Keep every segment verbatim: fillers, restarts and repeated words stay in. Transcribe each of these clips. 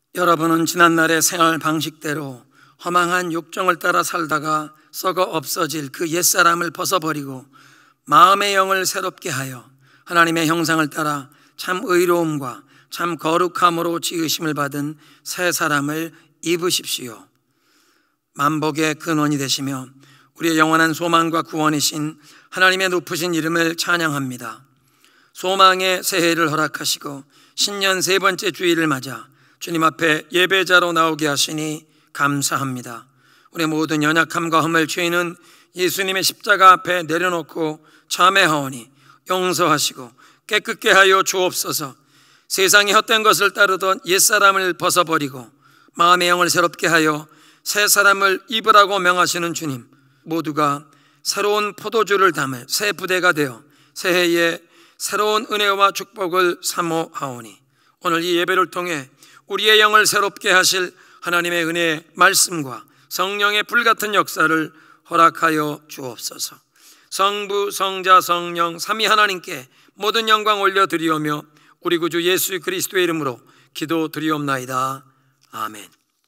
여러분은 지난날의 생활 방식대로 허망한 욕정을 따라 살다가 썩어 없어질 그 옛사람을 벗어버리고 마음의 영을 새롭게 하여 하나님의 형상을 따라 참 의로움과 참 거룩함으로 지으심을 받은 새 사람을 입으십시오. 만복의 근원이 되시며 우리의 영원한 소망과 구원이신 하나님의 높으신 이름을 찬양합니다. 소망의 새해를 허락하시고 신년 세 번째 주일을 맞아 주님 앞에 예배자로 나오게 하시니 감사합니다. 우리 모든 연약함과 흠을 죄인은 예수님의 십자가 앞에 내려놓고 참회하오니 용서하시고 깨끗게 하여 주옵소서. 세상의 헛된 것을 따르던 옛사람을 벗어버리고 마음의 영을 새롭게 하여 새 사람을 입으라고 명하시는 주님, 모두가 새로운 포도주를 담을 새 부대가 되어 새해에 새로운 은혜와 축복을 사모하오니 오늘 이 예배를 통해 우리의 영을 새롭게 하실 하나님의 은혜의 말씀과 성령의 불같은 역사를 허락하여 주옵소서. 성부, 성자, 성령 삼위 하나님께 모든 영광 올려드리오며 우리 구주 예수 그리스도의 이름으로 기도드리옵나이다. 아멘.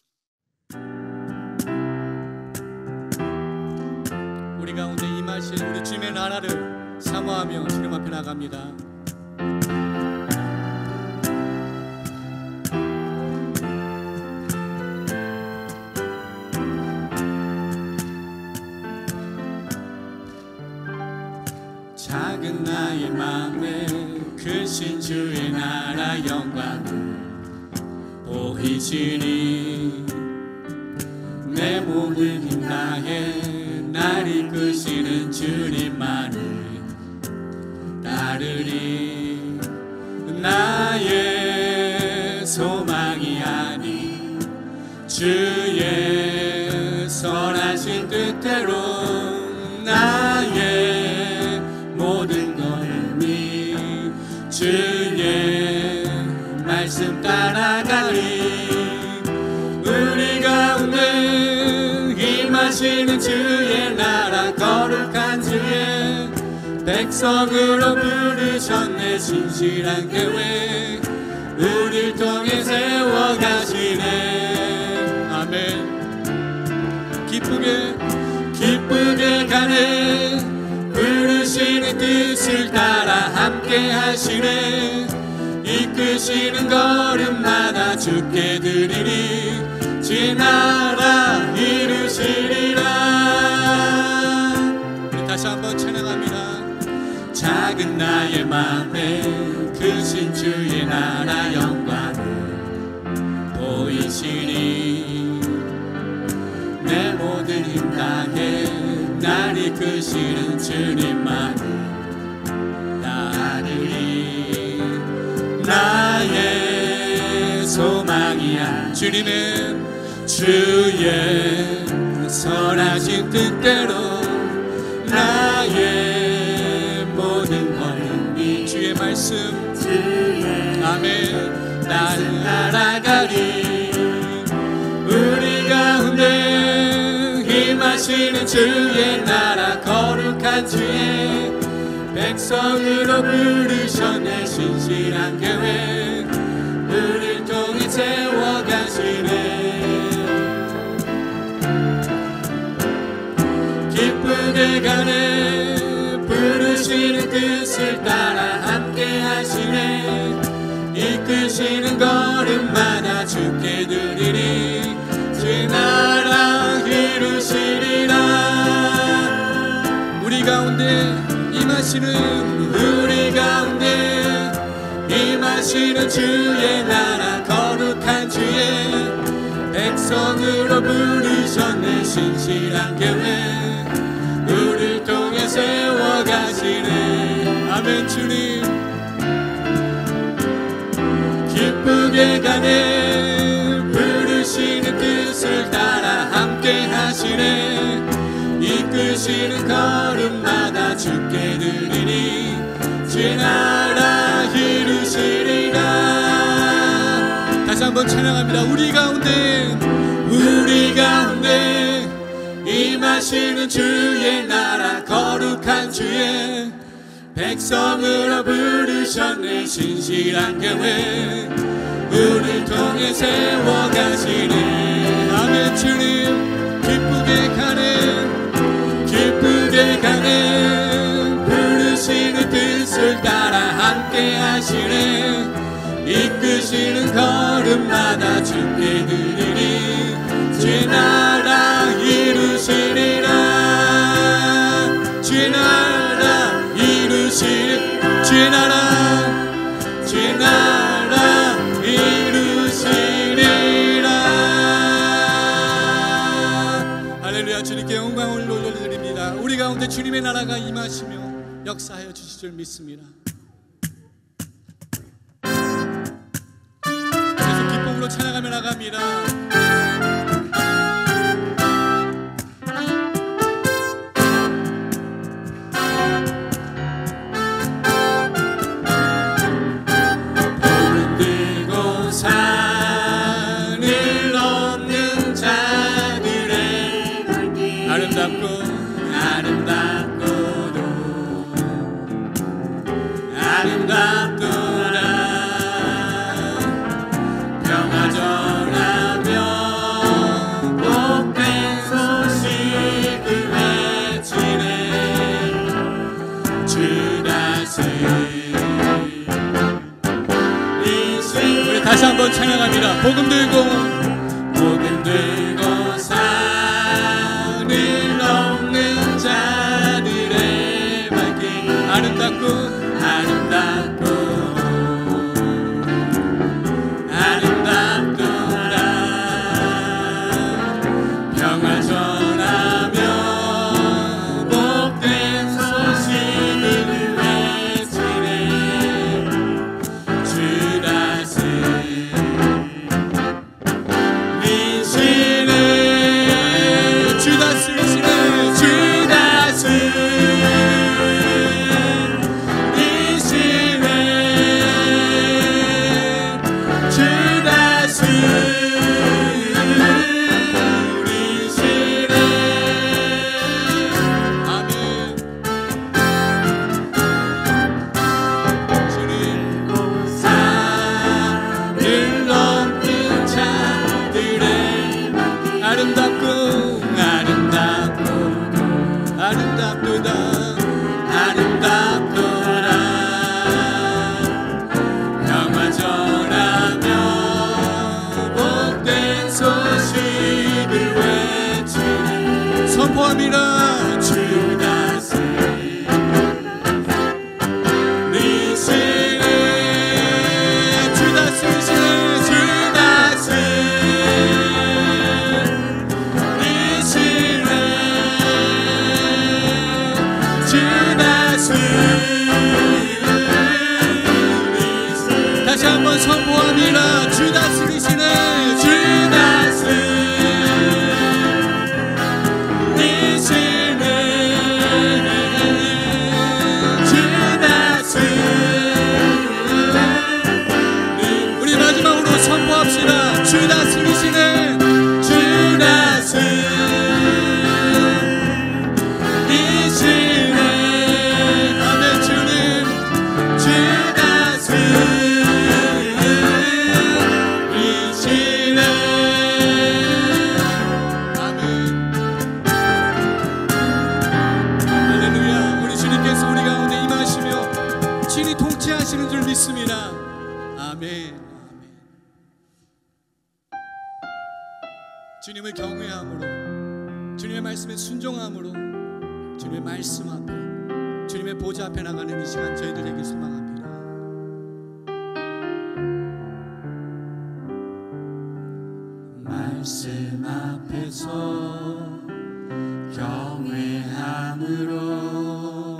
우리 가운데 임하신 우리 주님의 나라를 사모하며 주님 앞에 나갑니다. 작은 나의 맘에 크신 주의 나라 영광을 보이시니 내 모든 힘 다해 날 이끄시는 주님만을 따르리. 나의 소망이 아닌 주의 선하신 뜻대로 나의 모든 걸음이 주의 말씀 따라가리. 우리 가운데 임하시는 주의 나라 거룩한 주의 백성으로 부르셨네. 신실한 계획 우릴 통해 세워가시네. 아멘. 기쁘게 기쁘게 가네. 부르시는 뜻을 따라 함께 하시네. 이끄시는 걸음마다 주께 드리니 주의 나라 이루시리라. 우리 다시 한번 찬양합니다. 작은 나의 맘에 크신 주의 나라 영광을 보이시니 내 모든 힘 다해 날 이끄시는 주님만을 따르리. 나의 소망이야 주님은 주의 선하신 뜻대로 나의 모든 걸음이 주의 말씀 주의 아멘 나를 따라가리. 우리 가운데 임하시는 주의 나라 거룩한 주의 백성으로 부르셨네. 신실한 계획 우릴 통해 세워가시네. 기쁘게 가네. 부르시는 뜻을 따라 함께 하시네. 이끄시는 걸음마다 주께 드리니 주의 나라 이루시리라. 우리 가운데 임하시는 우리 가운데 임하시는 주의 나라 거룩한 주의 백성으로 부르셨네. 신실한 계획 우릴 통해 세워가시네. 아멘. 주님 기쁘게 가네. 부르시는 뜻을 따라 함께 하시네. 이끄시는 걸음마다 주께 드리니 주의 나라 이루시리라. 다시 한번 찬양합니다. 우리 가운데 우리 가운데 임하시는 주의 나라 거룩한 주의 백성으로 부르셨네. 신실한 계획 우리를 통해 세워가시네. 아멘. 주님 기쁘게 가는 기쁘게 가는 부르시는 뜻을 따라 함께 하시네. 이끄시는 걸음마다 주께 드리니 주의 나라 이루시리라. 주의 나라 이루시리 주의 나라 주의 나라 이루시리라. 할렐루야. 주님께 영광을 올려드립니다. 우리 가운데 주님의 나라가 임하시며 역사하여 주실 줄 믿습니다. 계속 기쁨으로 찬양하며 나갑니다. 다시 한번 찬양합니다. 복음 들고 복음 들고 산을 넘는 자들의 발길 아름답고 아름답고 아름답도다. 평화 전하며 복된 소식을 외치네. 주 다스 선포합니다. 주다스 리시네 주다스시네 주다스 리시네 주다스 다시 한번 선포합니다. 주다스 리시네 주다스 선포합시다. 주다스 리시네 주다스 리시네. 아멘. 주님 주다스 리시네. 아멘. 할렐루야. 우리 주님께서 우리 가운데 임하시며 진히 통치하시는 줄 믿습니다. 아멘. 주님을 경외함으로 주님의 말씀에 순종함으로 주님의 말씀 앞에 주님의 보좌 앞에 나가는 이 시간 저희들에게 소망합니다. 말씀 앞에서 경외함으로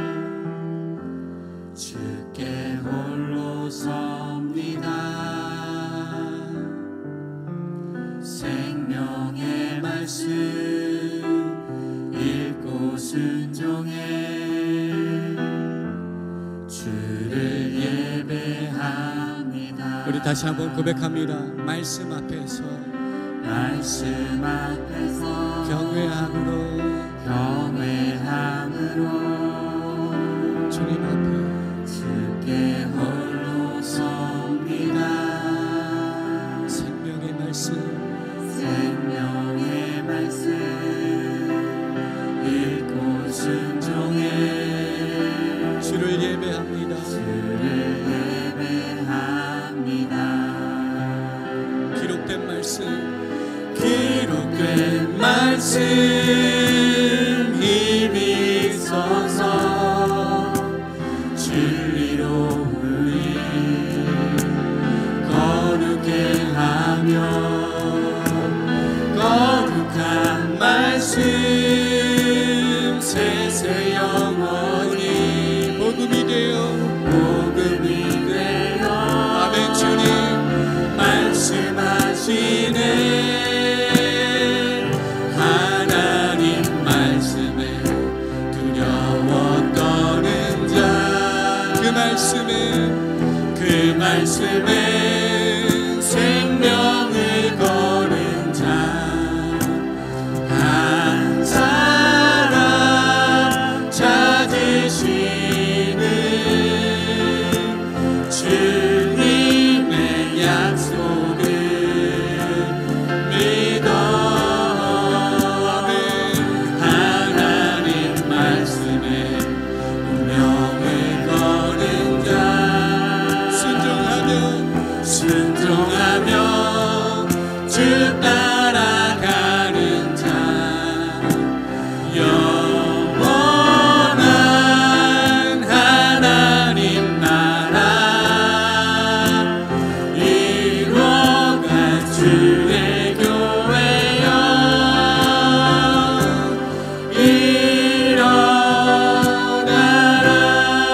주께 홀로 섭니다. 생명의 말씀 읽고 순종해 주를 예배합니다. 우리 다시 한번 고백합니다. 말씀 앞에서 말씀 앞에서 경외함으로 경외함으로 주님 앞에 주께 홀로 섭니다. 말씀 생명의 말씀 읽고 순종해 주를 예배합니다. 주를 예배합니다. 기록된 말씀 기록된 말씀 힘이 있어서 진리로 우리 거룩해 하며 거룩한 말씀 세세 영원히 복음이 되어 복음이 되어 아멘. 주님 말씀하시네 하나님 말씀에 두려워 떠는 자 그 말씀에 그 말씀에 생명을 거는 자 한 사람 찾으시는 주님의 약속을 믿어 하나님 말씀에 운명을 거는 자 순종하며 순종하며 주 따라가는 자 영원한 하나님 나라 이루어갈 주의 교회여 일어나라.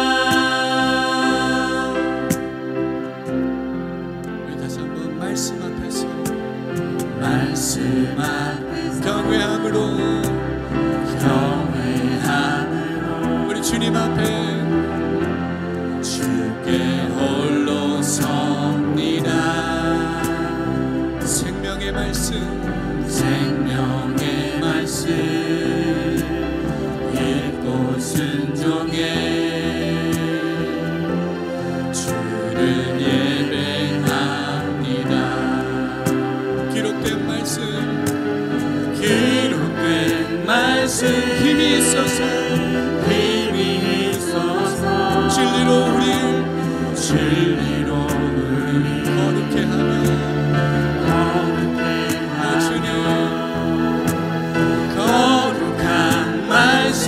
우리 다시 한번 말씀 앞에서 말씀 앞에서 경외함으로 경외함으로 우리 주님 앞에 주께 홀로 섭니다. 생명의 말씀 생명의 말씀 읽고 순종해 주를 예배합니다. 기록된 말씀 기록된 말씀 힘이 있어서 힘이 있어서 진리로 우리 진리로 우리 거룩해 하며 거룩해 오 주님 거룩한 말씀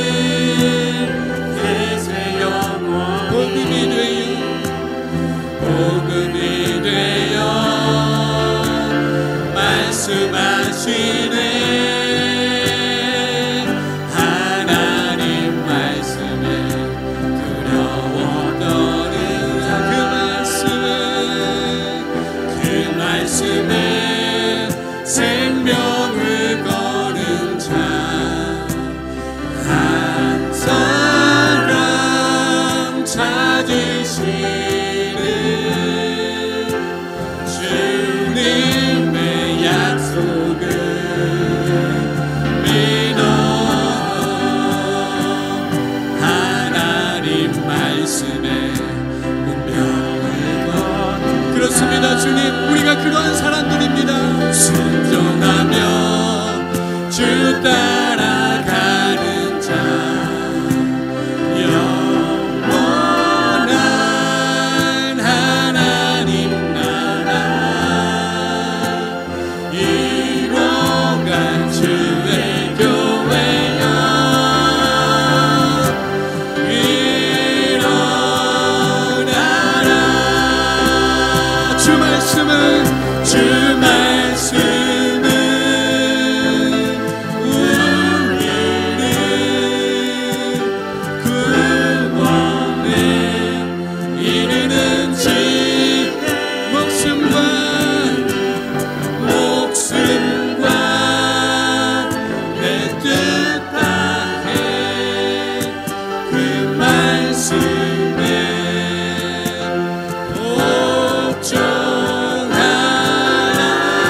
대세 영원 복음이 되어 복음이 되어 말씀하시네 하나님 말씀에 두려워 떠는 자 그 말씀에 그 말씀에 생명을 거는 자 한 사람 찾으시는 주님의 약속을 믿어 하나님 말씀에 운명을 건 그렇습니다. 주님 우리가 그러한 사람들입니다. 순종하며 주 따라가는 자 영원한 하나님 나라 이루어갈 주의 교회여 일어나라. 주 말씀은 주 말씀은 우리를 구원에 이르는지 목숨과 목숨과 내 뜻 다해 그 말씀에 복종하라.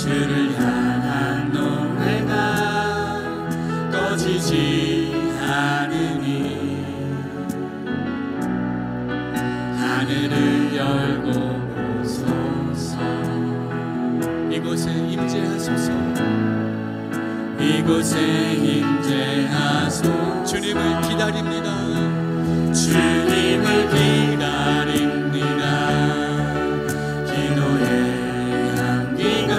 주를 향한 노래가 꺼지지 않으니 하늘을 열고 오소서. 이곳에 임재하소서. 이곳에 임재하소서. 주님을 기다립니다. 주님을 기다립니다. 기도의 향기가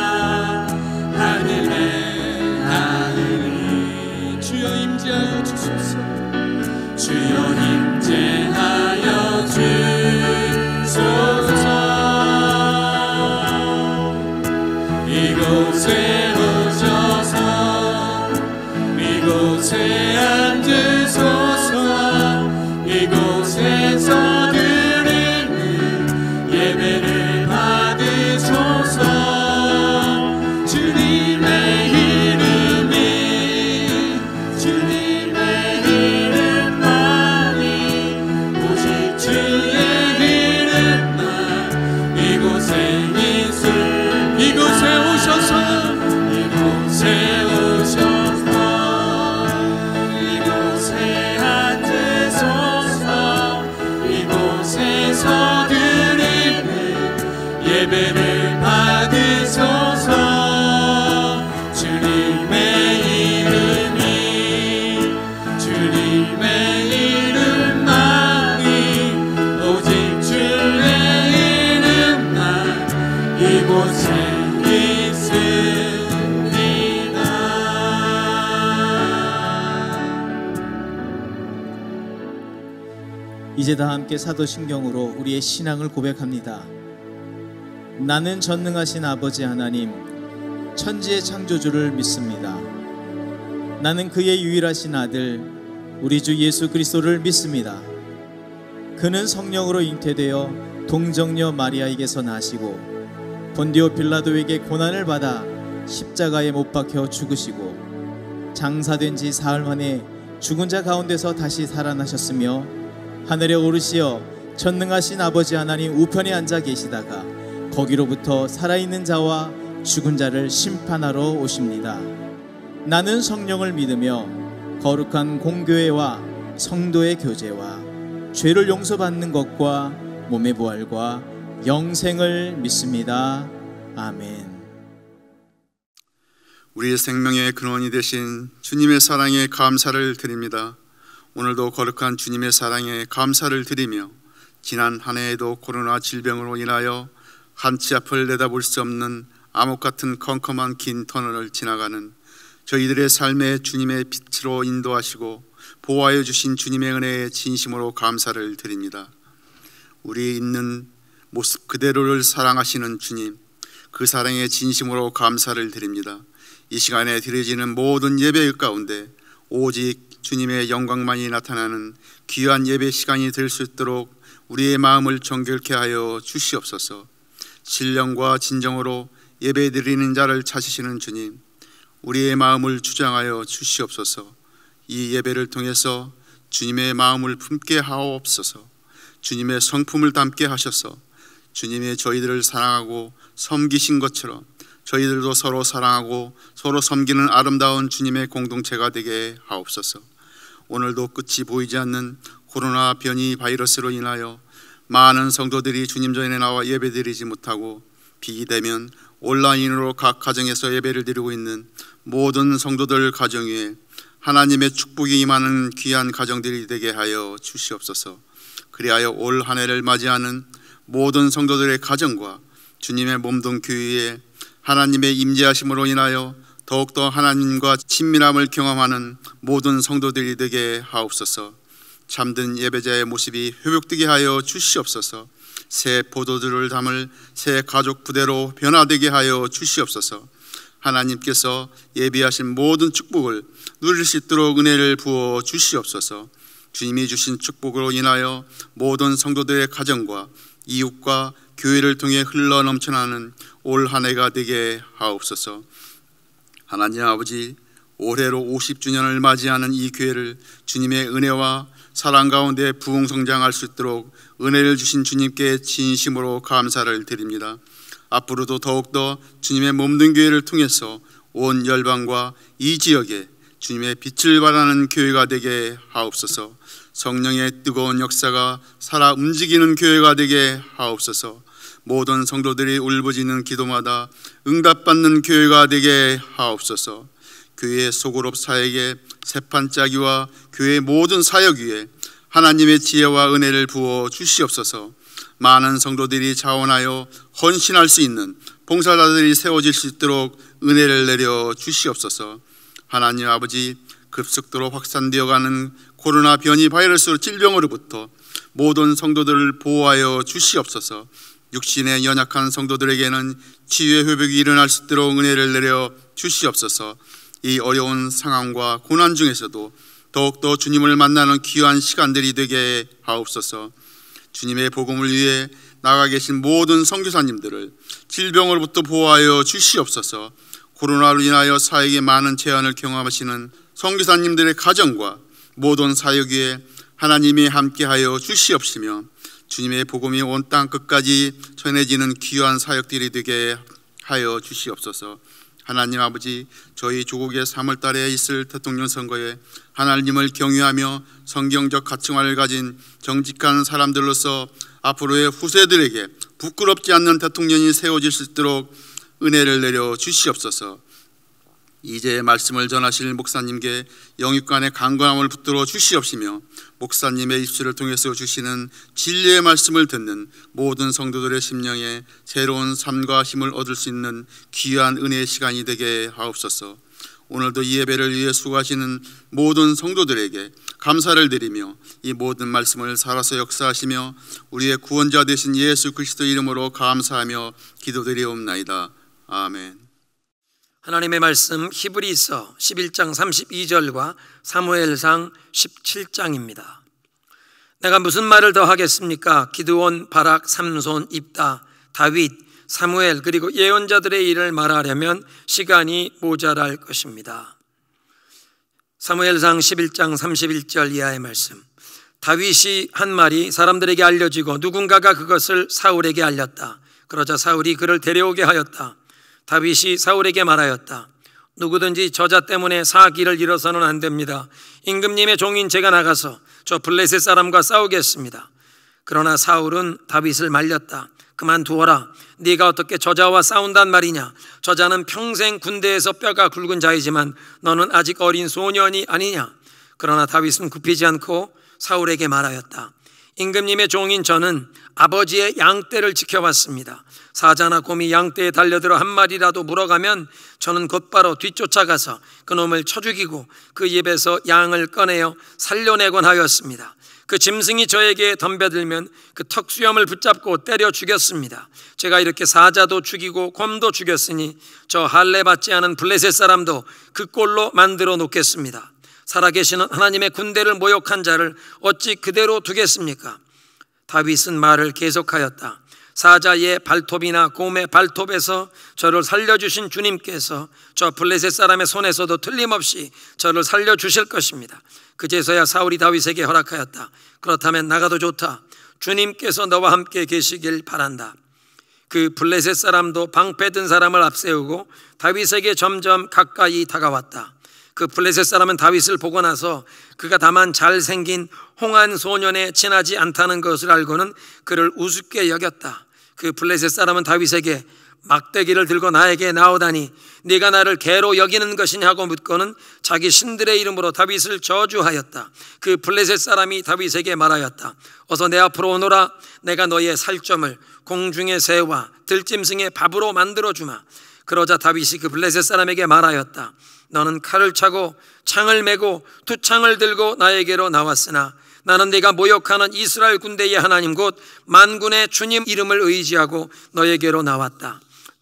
하늘에 닿으니 주여 임재하여 주소서. 주여 임재하여 주소서. 이곳에 오셔서 이곳에 앉으소서. 이곳에서 드리는 예배를 받으소서. 주님의 이름이 주님의 이름만이 오직 주의 이름만 이곳에 있을. 이곳에 오셔서 이곳에 오셔서 이곳에 앉으소서. 이곳에서 드리는 예배를 받으소서. 주님의 이름이 주님의 이름만이 오직 주의 이름만 이곳에 있습니다. 이제 다 함께 사도신경으로 우리의 신앙을 고백합니다. 나는 전능하신 아버지 하나님, 천지의 창조주를 믿습니다. 나는 그의 유일하신 아들 우리 주 예수 그리스도를 믿습니다. 그는 성령으로 잉태되어 동정녀 마리아에게서 나시고 본디오 빌라도에게 고난을 받아 십자가에 못 박혀 죽으시고 장사된 지 사흘 만에 죽은 자 가운데서 다시 살아나셨으며 하늘에 오르시어 전능하신 아버지 하나님 우편에 앉아 계시다가 거기로부터 살아있는 자와 죽은 자를 심판하러 오십니다. 나는 성령을 믿으며 거룩한 공교회와 성도의 교제와 죄를 용서받는 것과 몸의 부활과 영생을 믿습니다. 아멘. 우리의 생명의 근원이 되신 주님의 사랑에 감사를 드립니다. 오늘도 거룩한 주님의 사랑에 감사를 드리며 지난 한 해에도 코로나 질병으로 인하여 한치 앞을 내다볼 수 없는 암흑 같은 컴컴한 긴 터널을 지나가는 저희들의 삶에 주님의 빛으로 인도하시고 보호하여 주신 주님의 은혜에 진심으로 감사를 드립니다. 우리 있는 모습 그대로를 사랑하시는 주님, 그 사랑에 진심으로 감사를 드립니다. 이 시간에 드려지는 모든 예배 가운데 오직 주님의 영광만이 나타나는 귀한 예배 시간이 될 수 있도록 우리의 마음을 정결케 하여 주시옵소서. 신령과 진정으로 예배 드리는 자를 찾으시는 주님, 우리의 마음을 주장하여 주시옵소서. 이 예배를 통해서 주님의 마음을 품게 하옵소서. 주님의 성품을 담게 하셔서 주님의 저희들을 사랑하고 섬기신 것처럼 저희들도 서로 사랑하고 서로 섬기는 아름다운 주님의 공동체가 되게 하옵소서. 오늘도 끝이 보이지 않는 코로나 변이 바이러스로 인하여 많은 성도들이 주님 전에 나와 예배드리지 못하고 비대면 온라인으로 각 가정에서 예배를 드리고 있는 모든 성도들 가정 위에 하나님의 축복이 임하는 귀한 가정들이 되게 하여 주시옵소서. 그리하여 올 한 해를 맞이하는 모든 성도들의 가정과 주님의 몸동 교회에 하나님의 임재하심으로 인하여 더욱더 하나님과 친밀함을 경험하는 모든 성도들이 되게 하옵소서. 참된 예배자의 모습이 회복되게 하여 주시옵소서. 새 포도주를 담을 새 가족 부대로 변화되게 하여 주시옵소서. 하나님께서 예비하신 모든 축복을 누릴 수 있도록 은혜를 부어 주시옵소서. 주님이 주신 축복으로 인하여 모든 성도들의 가정과 이웃과 교회를 통해 흘러 넘쳐나는 올 한 해가 되게 하옵소서. 하나님 아버지, 올해로 오십 주년을 맞이하는 이 교회를 주님의 은혜와 사랑 가운데 부흥성장할 수 있도록 은혜를 주신 주님께 진심으로 감사를 드립니다. 앞으로도 더욱더 주님의 몸된 교회를 통해서 온 열방과 이 지역에 주님의 빛을 발하는 교회가 되게 하옵소서. 성령의 뜨거운 역사가 살아 움직이는 교회가 되게 하옵소서. 모든 성도들이 울부짖는 기도마다 응답받는 교회가 되게 하옵소서. 교회의 소그룹 사역에 세판짜기와 교회의 모든 사역 위에 하나님의 지혜와 은혜를 부어 주시옵소서. 많은 성도들이 자원하여 헌신할 수 있는 봉사자들이 세워질 수 있도록 은혜를 내려 주시옵소서. 하나님 아버지, 급속도로 확산되어가는 코로나 변이 바이러스 질병으로부터 모든 성도들을 보호하여 주시옵소서. 육신의 연약한 성도들에게는 치유의 회복이 일어날 수 있도록 은혜를 내려 주시옵소서. 이 어려운 상황과 고난 중에서도 더욱더 주님을 만나는 귀한 시간들이 되게 하옵소서. 주님의 복음을 위해 나가 계신 모든 선교사님들을 질병으로부터 보호하여 주시옵소서. 코로나로 인하여 사역에 많은 제한을 경험하시는 선교사님들의 가정과 모든 사역 위에 하나님이 함께하여 주시옵시며 주님의 복음이 온 땅 끝까지 전해지는 귀한 사역들이 되게 하여 주시옵소서. 하나님 아버지, 저희 조국의 삼월 달에 있을 대통령 선거에 하나님을 경외하며 성경적 가치관을 가진 정직한 사람들로서 앞으로의 후세들에게 부끄럽지 않는 대통령이 세워질 수 있도록 은혜를 내려 주시옵소서. 이제 말씀을 전하실 목사님께 영육간의 강건함을 붙들어 주시옵시며 목사님의 입술을 통해서 주시는 진리의 말씀을 듣는 모든 성도들의 심령에 새로운 삶과 힘을 얻을 수 있는 귀한 은혜의 시간이 되게 하옵소서. 오늘도 이 예배를 위해 수고하시는 모든 성도들에게 감사를 드리며 이 모든 말씀을 살아서 역사하시며 우리의 구원자 되신 예수 그리스도 이름으로 감사하며 기도드리옵나이다. 아멘. 하나님의 말씀 히브리서 십일 장 삼십이 절과 사무엘상 십칠 장입니다. 내가 무슨 말을 더 하겠습니까? 기드온, 바락, 삼손, 입다, 다윗, 사무엘 그리고 예언자들의 일을 말하려면 시간이 모자랄 것입니다. 사무엘상 십일 장 삼십일 절 이하의 말씀. 다윗이 한 말이 사람들에게 알려지고 누군가가 그것을 사울에게 알렸다. 그러자 사울이 그를 데려오게 하였다. 다윗이 사울에게 말하였다. 누구든지 저자 때문에 사기를 잃어서는 안 됩니다. 임금님의 종인 제가 나가서 저 블레셋 사람과 싸우겠습니다. 그러나 사울은 다윗을 말렸다. 그만두어라. 네가 어떻게 저자와 싸운단 말이냐. 저자는 평생 군대에서 뼈가 굵은 자이지만 너는 아직 어린 소년이 아니냐. 그러나 다윗은 굽히지 않고 사울에게 말하였다. 임금님의 종인 저는 아버지의 양떼를 지켜봤습니다. 사자나 곰이 양떼에 달려들어 한 마리라도 물어가면 저는 곧바로 뒤쫓아가서 그놈을 쳐 죽이고 그 입에서 양을 꺼내어 살려내곤 하였습니다. 그 짐승이 저에게 덤벼들면 그 턱수염을 붙잡고 때려 죽였습니다. 제가 이렇게 사자도 죽이고 곰도 죽였으니 저 할례 받지 않은 블레셋 사람도 그 꼴로 만들어 놓겠습니다. 살아계시는 하나님의 군대를 모욕한 자를 어찌 그대로 두겠습니까? 다윗은 말을 계속하였다. 사자의 발톱이나 곰의 발톱에서 저를 살려주신 주님께서 저 블레셋 사람의 손에서도 틀림없이 저를 살려주실 것입니다. 그제서야 사울이 다윗에게 허락하였다. 그렇다면 나가도 좋다. 주님께서 너와 함께 계시길 바란다. 그 블레셋 사람도 방패 든 사람을 앞세우고 다윗에게 점점 가까이 다가왔다. 그 블레셋 사람은 다윗을 보고 나서 그가 다만 잘생긴 홍한 소년에 지나지 않다는 것을 알고는 그를 우습게 여겼다. 그 블레셋 사람은 다윗에게 막대기를 들고 나에게 나오다니 네가 나를 개로 여기는 것이냐고 묻고는 자기 신들의 이름으로 다윗을 저주하였다. 그 블레셋 사람이 다윗에게 말하였다. 어서 내 앞으로 오너라. 내가 너의 살점을 공중의 새와 들짐승의 밥으로 만들어주마. 그러자 다윗이 그 블레셋 사람에게 말하였다. 너는 칼을 차고 창을 메고 두 창을 들고 나에게로 나왔으나 나는 네가 모욕하는 이스라엘 군대의 하나님 곧 만군의 주님 이름을 의지하고 너에게로 나왔다.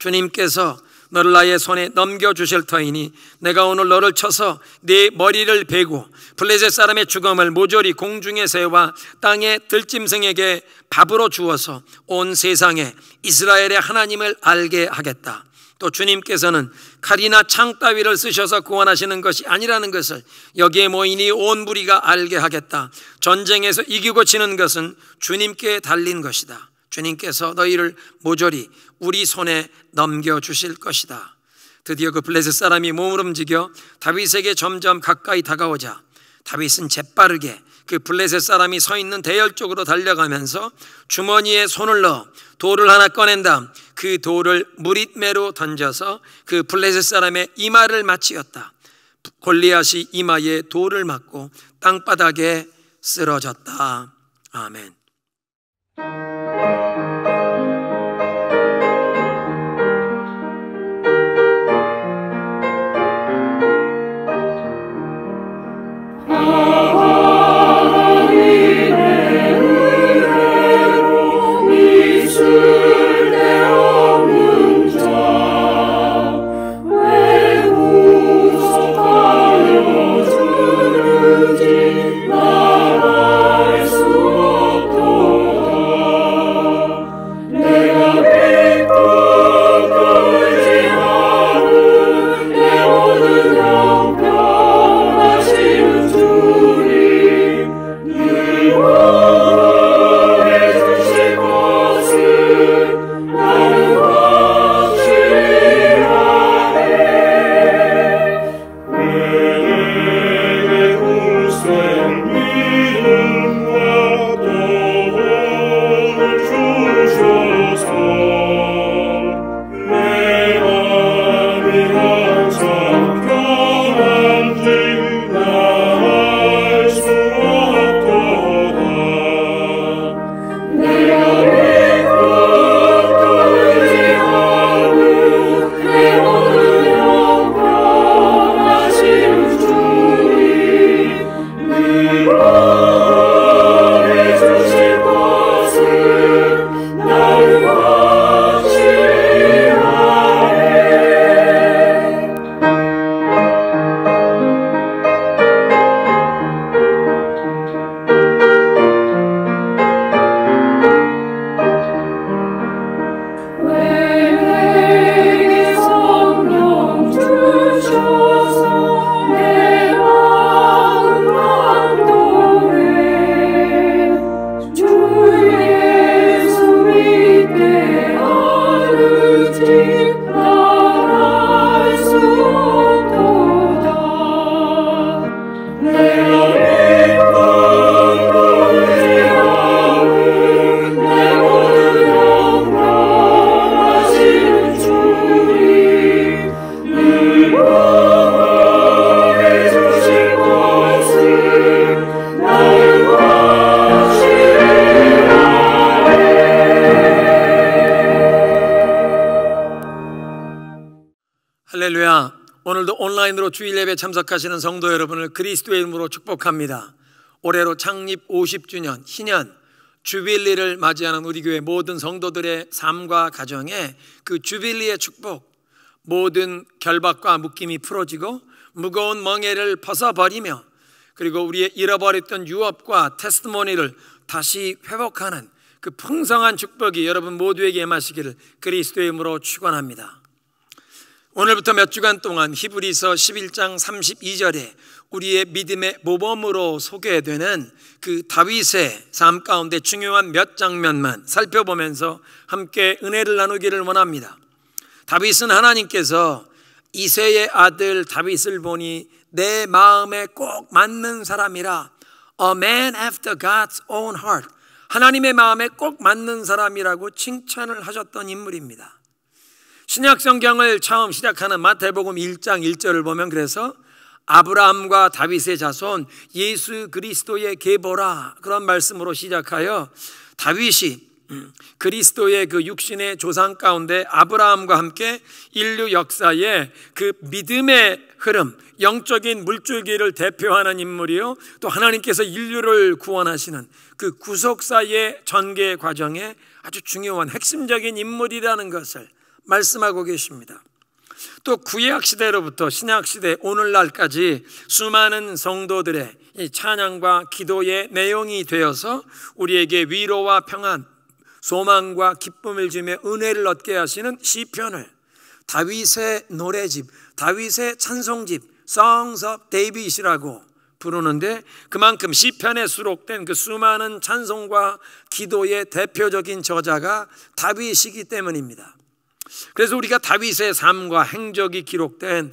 주님께서 너를 나의 손에 넘겨주실 터이니 내가 오늘 너를 쳐서 네 머리를 베고 블레셋 사람의 죽음을 모조리 공중의 새와 땅의 들짐승에게 밥으로 주어서 온 세상에 이스라엘의 하나님을 알게 하겠다. 또 주님께서는 칼이나 창 따위를 쓰셔서 구원하시는 것이 아니라는 것을 여기에 모이니 온 무리가 알게 하겠다. 전쟁에서 이기고 지는 것은 주님께 달린 것이다. 주님께서 너희를 모조리 우리 손에 넘겨주실 것이다. 드디어 그 블레셋 사람이 몸을 움직여 다윗에게 점점 가까이 다가오자 다윗은 재빠르게 그 블레셋 사람이 서 있는 대열 쪽으로 달려가면서 주머니에 손을 넣어 돌을 하나 꺼낸 다음 그 돌을 무릿매로 던져서 그 블레셋 사람의 이마를 맞추었다. 골리앗이 이마에 돌을 맞고 땅바닥에 쓰러졌다. 아멘. 할렐루야. 오늘도 온라인으로 주일 예배 참석하시는 성도 여러분을 그리스도의 이름으로 축복합니다. 올해로 창립 오십 주년 희년 주빌리를 맞이하는 우리 교회 모든 성도들의 삶과 가정에 그 주빌리의 축복, 모든 결박과 묶임이 풀어지고 무거운 멍에를 벗어버리며 그리고 우리의 잃어버렸던 유업과 테스티모니를 다시 회복하는 그 풍성한 축복이 여러분 모두에게 임하시기를 그리스도의 이름으로 축원합니다. 오늘부터 몇 주간 동안 히브리서 십일 장 삼십이 절에 우리의 믿음의 모범으로 소개되는 그 다윗의 삶 가운데 중요한 몇 장면만 살펴보면서 함께 은혜를 나누기를 원합니다. 다윗은 하나님께서 이새의 아들 다윗을 보니 내 마음에 꼭 맞는 사람이라, A man after God's own heart, 하나님의 마음에 꼭 맞는 사람이라고 칭찬을 하셨던 인물입니다. 신약 성경을 처음 시작하는 마태복음 일 장 일 절을 보면 그래서 아브라함과 다윗의 자손 예수 그리스도의 계보라 그런 말씀으로 시작하여 다윗이 그리스도의 그 육신의 조상 가운데 아브라함과 함께 인류 역사의 그 믿음의 흐름, 영적인 물줄기를 대표하는 인물이요, 또 하나님께서 인류를 구원하시는 그 구속사의 전개 과정에 아주 중요한 핵심적인 인물이라는 것을 말씀하고 계십니다. 또 구약 시대로부터 신약 시대 오늘날까지 수많은 성도들의 이 찬양과 기도의 내용이 되어서 우리에게 위로와 평안, 소망과 기쁨을 주며 은혜를 얻게 하시는 시편을 다윗의 노래집, 다윗의 찬송집, Songs of David이라고 부르는데 그만큼 시편에 수록된 그 수많은 찬송과 기도의 대표적인 저자가 다윗이기 때문입니다. 그래서 우리가 다윗의 삶과 행적이 기록된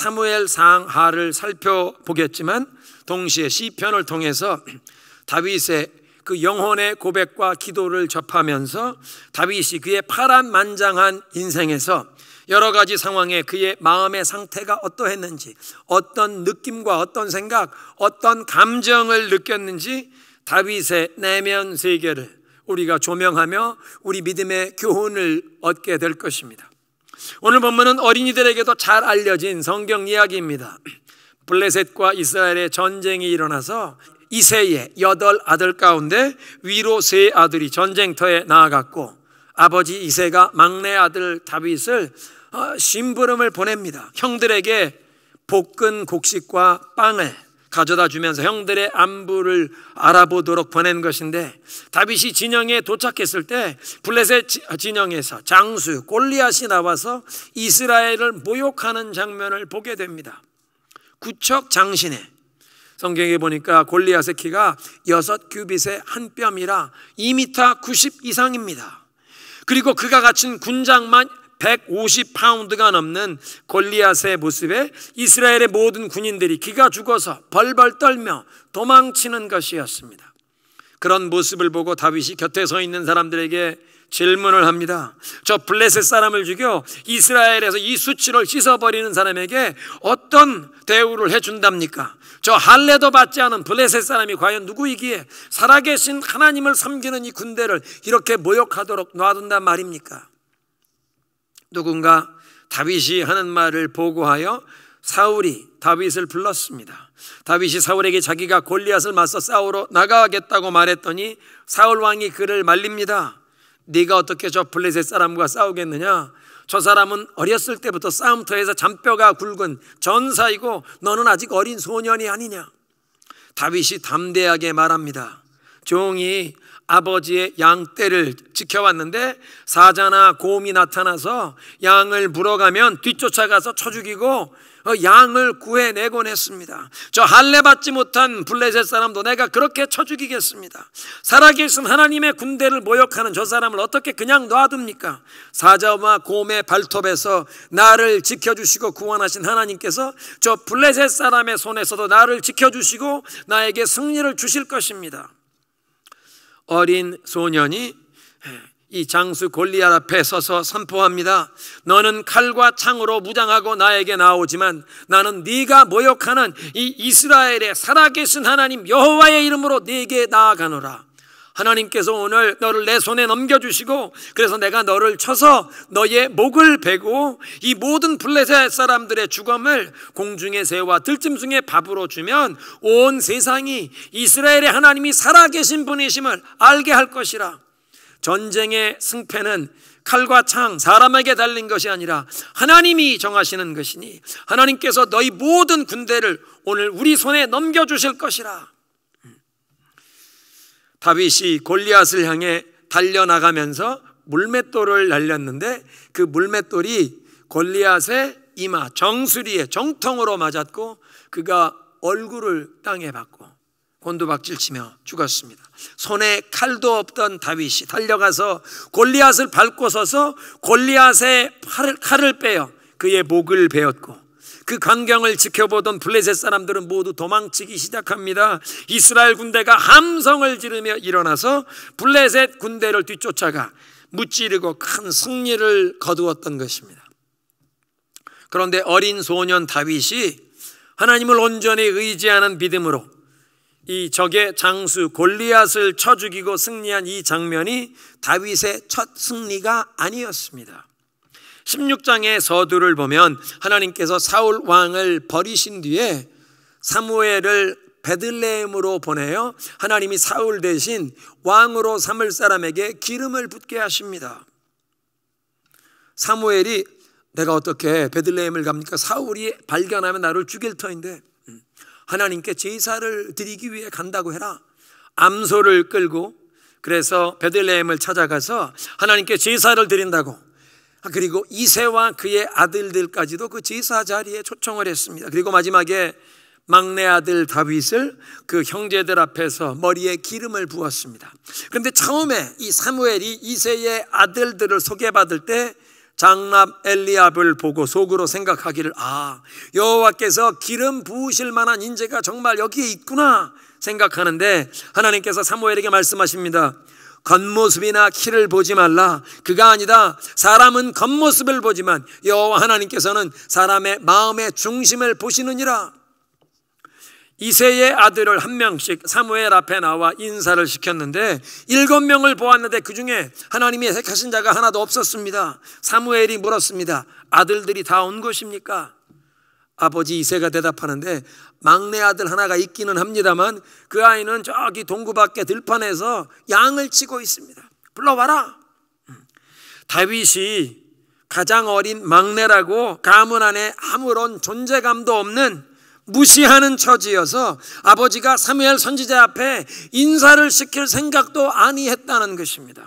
사무엘상하를 살펴보겠지만 동시에 시편을 통해서 다윗의 그 영혼의 고백과 기도를 접하면서 다윗이 그의 파란만장한 인생에서 여러 가지 상황에 그의 마음의 상태가 어떠했는지, 어떤 느낌과 어떤 생각, 어떤 감정을 느꼈는지 다윗의 내면 세계를 우리가 조명하며 우리 믿음의 교훈을 얻게 될 것입니다. 오늘 본문은 어린이들에게도 잘 알려진 성경 이야기입니다. 블레셋과 이스라엘의 전쟁이 일어나서 이새의 여덟 아들 가운데 위로 세 아들이 전쟁터에 나아갔고 아버지 이새가 막내 아들 다윗을 심부름을 보냅니다. 형들에게 볶은 곡식과 빵을 가져다 주면서 형들의 안부를 알아보도록 보낸 것인데, 다윗이 진영에 도착했을 때 블레셋 진영에서 장수 골리앗이 나와서 이스라엘을 모욕하는 장면을 보게 됩니다. 구척 장신에 성경에 보니까 골리앗의 키가 여섯 규빗의 한 뼘이라 이 미터 구십 이상입니다. 그리고 그가 갖춘 군장만 백오십 파운드가 넘는 골리앗의 모습에 이스라엘의 모든 군인들이 기가 죽어서 벌벌 떨며 도망치는 것이었습니다. 그런 모습을 보고 다윗이 곁에 서 있는 사람들에게 질문을 합니다. 저 블레셋 사람을 죽여 이스라엘에서 이 수치를 씻어버리는 사람에게 어떤 대우를 해준답니까? 저 할례도 받지 않은 블레셋 사람이 과연 누구이기에 살아계신 하나님을 섬기는 이 군대를 이렇게 모욕하도록 놔둔단 말입니까? 누군가 다윗이 하는 말을 보고하여 사울이 다윗을 불렀습니다. 다윗이 사울에게 자기가 골리앗을 맞서 싸우러 나가겠다고 말했더니 사울 왕이 그를 말립니다. 네가 어떻게 저 블레셋 사람과 싸우겠느냐? 저 사람은 어렸을 때부터 싸움터에서 잔뼈가 굵은 전사이고 너는 아직 어린 소년이 아니냐? 다윗이 담대하게 말합니다. 종이 아버지의 양떼를 지켜왔는데 사자나 곰이 나타나서 양을 물어가면 뒤쫓아가서 쳐 죽이고 양을 구해내곤 했습니다. 저 할례 받지 못한 블레셋 사람도 내가 그렇게 쳐 죽이겠습니다. 살아계신 하나님의 군대를 모욕하는 저 사람을 어떻게 그냥 놔둡니까? 사자와 곰의 발톱에서 나를 지켜주시고 구원하신 하나님께서 저 블레셋 사람의 손에서도 나를 지켜주시고 나에게 승리를 주실 것입니다. 어린 소년이 이 장수 골리앗 앞에 서서 선포합니다. 너는 칼과 창으로 무장하고 나에게 나오지만 나는 네가 모욕하는 이 이스라엘의 살아계신 하나님 여호와의 이름으로 네게 나아가노라. 하나님께서 오늘 너를 내 손에 넘겨주시고 그래서 내가 너를 쳐서 너의 목을 베고 이 모든 블레셋 사람들의 죽음을 공중의 새와 들짐승의 밥으로 주면 온 세상이 이스라엘의 하나님이 살아계신 분이심을 알게 할 것이라. 전쟁의 승패는 칼과 창, 사람에게 달린 것이 아니라 하나님이 정하시는 것이니 하나님께서 너희 모든 군대를 오늘 우리 손에 넘겨주실 것이라. 다윗이 골리앗을 향해 달려나가면서 물맷돌을 날렸는데 그 물맷돌이 골리앗의 이마 정수리에 정통으로 맞았고 그가 얼굴을 땅에 박고 곤두박질치며 죽었습니다. 손에 칼도 없던 다윗이 달려가서 골리앗을 밟고 서서 골리앗의 칼을, 칼을 빼어 그의 목을 베었고 그 광경을 지켜보던 블레셋 사람들은 모두 도망치기 시작합니다. 이스라엘 군대가 함성을 지르며 일어나서 블레셋 군대를 뒤쫓아가 무찌르고 큰 승리를 거두었던 것입니다. 그런데 어린 소년 다윗이 하나님을 온전히 의지하는 믿음으로 이 적의 장수 골리앗을 쳐 죽이고 승리한 이 장면이 다윗의 첫 승리가 아니었습니다. 십육 장의 서두를 보면 하나님께서 사울 왕을 버리신 뒤에 사무엘을 베들레헴으로 보내어 하나님이 사울 대신 왕으로 삼을 사람에게 기름을 붓게 하십니다. 사무엘이 내가 어떻게 베들레헴을 갑니까? 사울이 발견하면 나를 죽일 터인데 하나님께 제사를 드리기 위해 간다고 해라. 암소를 끌고 그래서 베들레헴을 찾아가서 하나님께 제사를 드린다고, 그리고 이새와 그의 아들들까지도 그 제사 자리에 초청을 했습니다. 그리고 마지막에 막내 아들 다윗을 그 형제들 앞에서 머리에 기름을 부었습니다. 그런데 처음에 이 사무엘이 이새의 아들들을 소개받을 때 장남 엘리압을 보고 속으로 생각하기를, 아, 여호와께서 기름 부으실 만한 인재가 정말 여기에 있구나 생각하는데, 하나님께서 사무엘에게 말씀하십니다. 겉모습이나 키를 보지 말라. 그가 아니다. 사람은 겉모습을 보지만 여호와 하나님께서는 사람의 마음의 중심을 보시느니라. 이새의 아들을 한 명씩 사무엘 앞에 나와 인사를 시켰는데 일곱 명을 보았는데 그 중에 하나님이 택하신 자가 하나도 없었습니다. 사무엘이 물었습니다. 아들들이 다 온 것입니까? 아버지 이새가 대답하는데, 막내 아들 하나가 있기는 합니다만 그 아이는 저기 동구 밖에 들판에서 양을 치고 있습니다. 불러와라. 다윗이 가장 어린 막내라고 가문 안에 아무런 존재감도 없는 무시하는 처지여서 아버지가 사무엘 선지자 앞에 인사를 시킬 생각도 아니했다는 것입니다.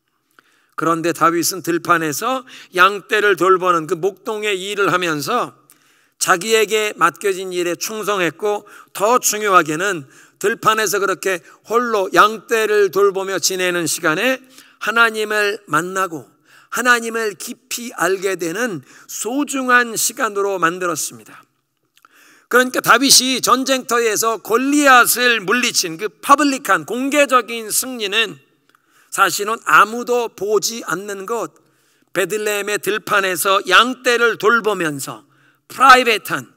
그런데 다윗은 들판에서 양떼를 돌보는 그 목동의 일을 하면서 자기에게 맡겨진 일에 충성했고, 더 중요하게는 들판에서 그렇게 홀로 양떼를 돌보며 지내는 시간에 하나님을 만나고 하나님을 깊이 알게 되는 소중한 시간으로 만들었습니다. 그러니까 다윗이 전쟁터에서 골리앗을 물리친 그 퍼블릭한 공개적인 승리는 사실은 아무도 보지 않는 곳 베들레헴의 들판에서 양떼를 돌보면서 프라이빗한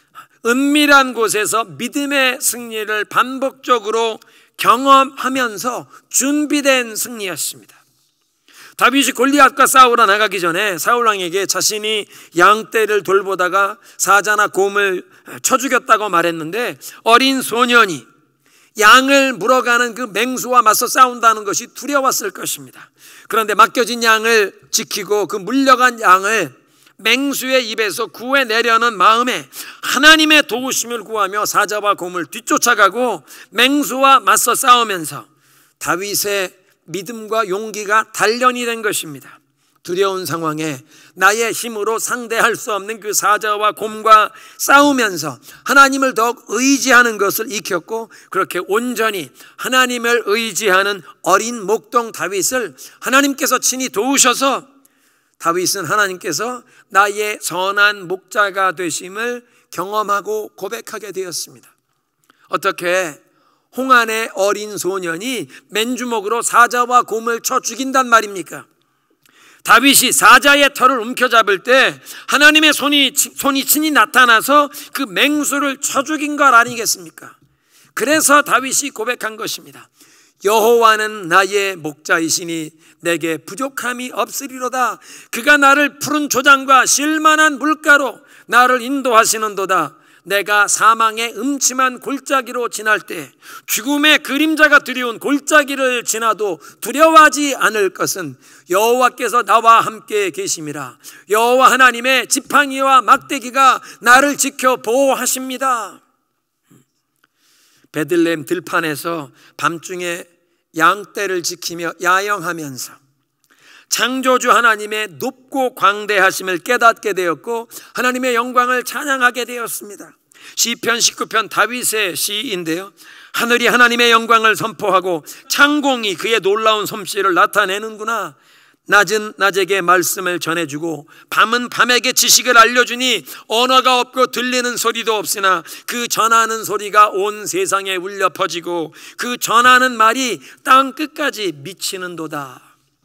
은밀한 곳에서 믿음의 승리를 반복적으로 경험하면서 준비된 승리였습니다. 다윗이 골리앗과 싸우러 나가기 전에 사울왕에게 자신이 양떼를 돌보다가 사자나 곰을 쳐 죽였다고 말했는데, 어린 소년이 양을 물어가는 그 맹수와 맞서 싸운다는 것이 두려웠을 것입니다. 그런데 맡겨진 양을 지키고 그 물려간 양을 맹수의 입에서 구해내려는 마음에 하나님의 도우심을 구하며 사자와 곰을 뒤쫓아가고 맹수와 맞서 싸우면서 다윗의 믿음과 용기가 단련이 된 것입니다. 두려운 상황에 나의 힘으로 상대할 수 없는 그 사자와 곰과 싸우면서 하나님을 더욱 의지하는 것을 익혔고, 그렇게 온전히 하나님을 의지하는 어린 목동 다윗을 하나님께서 친히 도우셔서 다윗은 하나님께서 나의 선한 목자가 되심을 경험하고 고백하게 되었습니다. 어떻게 홍안의 어린 소년이 맨주먹으로 사자와 곰을 쳐 죽인단 말입니까? 다윗이 사자의 털을 움켜잡을 때 하나님의 손이, 손이 친히 나타나서 그 맹수를 쳐 죽인 것 아니겠습니까? 그래서 다윗이 고백한 것입니다. 여호와는 나의 목자이시니 내게 부족함이 없으리로다. 그가 나를 푸른 조장과 실만한 물가로 나를 인도하시는도다. 내가 사망의 음침한 골짜기로 지날 때 죽음의 그림자가 두려운 골짜기를 지나도 두려워하지 않을 것은 여호와께서 나와 함께 계심이라. 여호와 하나님의 지팡이와 막대기가 나를 지켜 보호하십니다. 베들레헴 들판에서 밤중에 양떼를 지키며 야영하면서 창조주 하나님의 높고 광대하심을 깨닫게 되었고 하나님의 영광을 찬양하게 되었습니다. 시편 십구 편 다윗의 시인데요, 하늘이 하나님의 영광을 선포하고 창공이 그의 놀라운 솜씨를 나타내는구나. 낮은 낮에게 말씀을 전해주고 밤은 밤에게 지식을 알려주니 언어가 없고 들리는 소리도 없으나 그 전하는 소리가 온 세상에 울려 퍼지고 그 전하는 말이 땅 끝까지 미치는도다.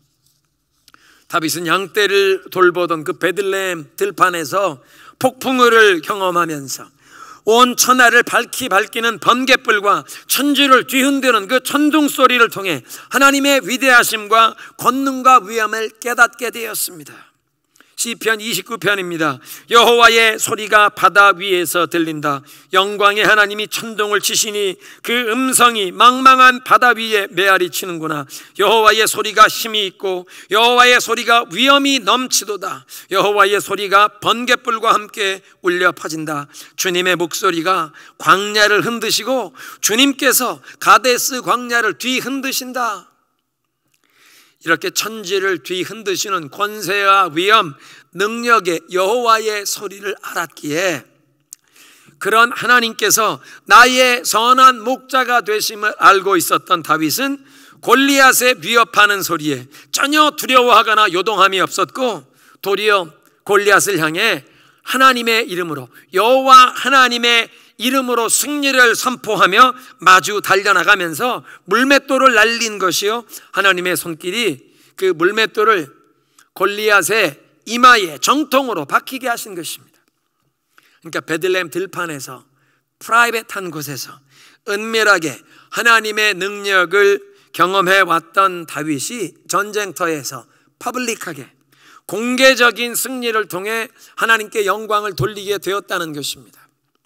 다윗은 양떼를 돌보던 그 베들레헴 들판에서 폭풍우를 경험하면서 온 천하를 밝히 밝히는 번갯불과 천지를 뒤흔드는 그 천둥 소리를 통해 하나님의 위대하심과 권능과 위엄을 깨닫게 되었습니다. 시편 이십구 편입니다. 여호와의 소리가 바다 위에서 들린다. 영광의 하나님이 천둥을 치시니 그 음성이 망망한 바다 위에 메아리 치는구나. 여호와의 소리가 힘이 있고 여호와의 소리가 위엄이 넘치도다. 여호와의 소리가 번갯불과 함께 울려 퍼진다. 주님의 목소리가 광야를 흔드시고 주님께서 가데스 광야를 뒤흔드신다. 이렇게 천지를 뒤흔드시는 권세와 위엄, 능력의 여호와의 소리를 알았기에 그런 하나님께서 나의 선한 목자가 되심을 알고 있었던 다윗은 골리앗에 위협하는 소리에 전혀 두려워하거나 요동함이 없었고, 도리어 골리앗을 향해 하나님의 이름으로, 여호와 하나님의 이름으로 승리를 선포하며 마주 달려나가면서 물맷돌을 날린 것이요, 하나님의 손길이 그 물맷돌을 골리앗의 이마에 정통으로 박히게 하신 것입니다. 그러니까 베들레헴 들판에서, 프라이빗한 곳에서 은밀하게 하나님의 능력을 경험해 왔던 다윗이 전쟁터에서 퍼블릭하게 공개적인 승리를 통해 하나님께 영광을 돌리게 되었다는 것입니다.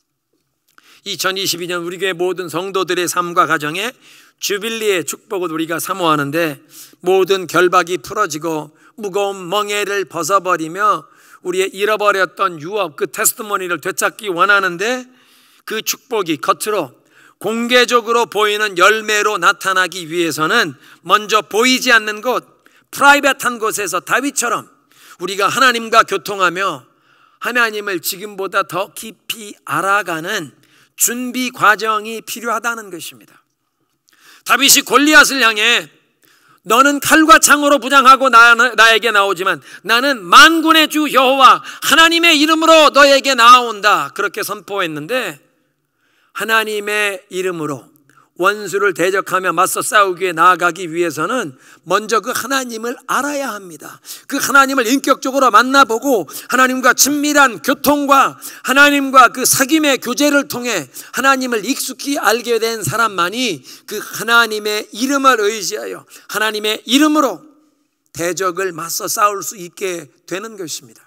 이천이십이 년 우리 교회 모든 성도들의 삶과 가정에 주빌리의 축복을 우리가 사모하는데, 모든 결박이 풀어지고 무거운 멍에를 벗어버리며 우리의 잃어버렸던 유업, 그 테스티모니를 되찾기 원하는데, 그 축복이 겉으로 공개적으로 보이는 열매로 나타나기 위해서는 먼저 보이지 않는 곳, 프라이빗한 곳에서 다윗처럼 우리가 하나님과 교통하며 하나님을 지금보다 더 깊이 알아가는 준비 과정이 필요하다는 것입니다. 다윗이 골리앗을 향해 너는 칼과 창으로 무장하고 나, 나에게 나오지만 나는 만군의 주 여호와 하나님의 이름으로 너에게 나아온다, 그렇게 선포했는데, 하나님의 이름으로 원수를 대적하며 맞서 싸우기 위해 나아가기 위해서는 먼저 그 하나님을 알아야 합니다. 그 하나님을 인격적으로 만나보고 하나님과 친밀한 교통과 하나님과 그 사귐의 교제를 통해 하나님을 익숙히 알게 된 사람만이 그 하나님의 이름을 의지하여 하나님의 이름으로 대적을 맞서 싸울 수 있게 되는 것입니다.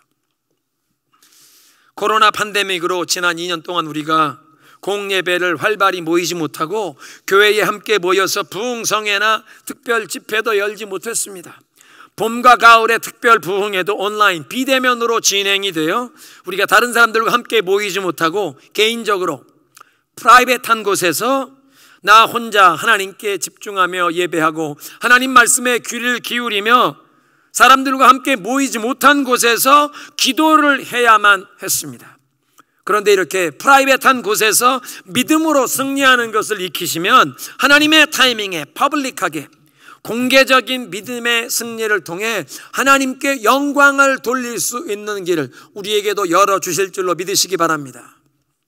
코로나 팬데믹으로 지난 이 년 동안 우리가 공예배를 활발히 모이지 못하고 교회에 함께 모여서 부흥성회나 특별 집회도 열지 못했습니다. 봄과 가을의 특별 부흥회도 온라인 비대면으로 진행이 되어 우리가 다른 사람들과 함께 모이지 못하고 개인적으로 프라이빗한 곳에서 나 혼자 하나님께 집중하며 예배하고 하나님 말씀에 귀를 기울이며 사람들과 함께 모이지 못한 곳에서 기도를 해야만 했습니다. 그런데 이렇게 프라이빗한 곳에서 믿음으로 승리하는 것을 익히시면 하나님의 타이밍에 퍼블릭하게 공개적인 믿음의 승리를 통해 하나님께 영광을 돌릴 수 있는 길을 우리에게도 열어주실 줄로 믿으시기 바랍니다.